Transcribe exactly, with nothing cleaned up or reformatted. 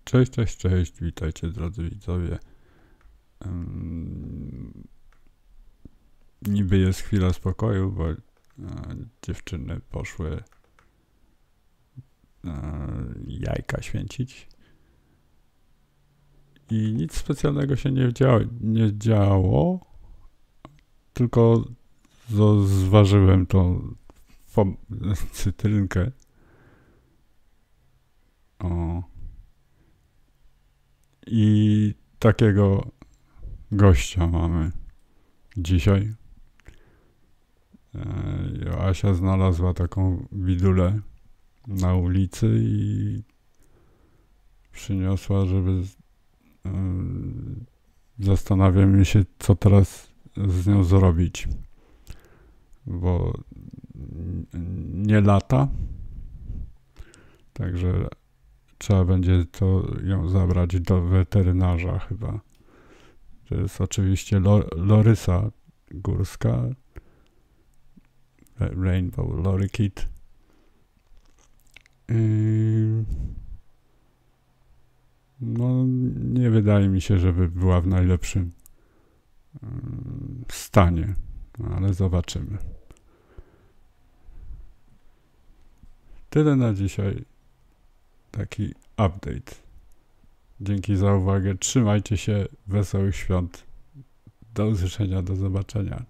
Cześć, cześć, cześć, witajcie drodzy widzowie. Um, niby jest chwila spokoju, bo e, dziewczyny poszły e, jajka święcić i nic specjalnego się nie działo, nie działo, tylko zo- zważyłem tą pom- cytrynkę. O. I takiego gościa mamy dzisiaj. E, Joasia znalazła taką widulę na ulicy i przyniosła, żeby z- e, zastanawiamy się, co teraz z nią zrobić, bo n- nie lata, także trzeba będzie to ją zabrać do weterynarza chyba. To jest oczywiście lo, lorysa górska, Rainbow Lorikeet. Yy, no, nie wydaje mi się, żeby była w najlepszym yy, stanie, no, ale zobaczymy. Tyle na dzisiaj. Taki update. Dzięki za uwagę. Trzymajcie się. Wesołych świąt. Do usłyszenia. Do zobaczenia.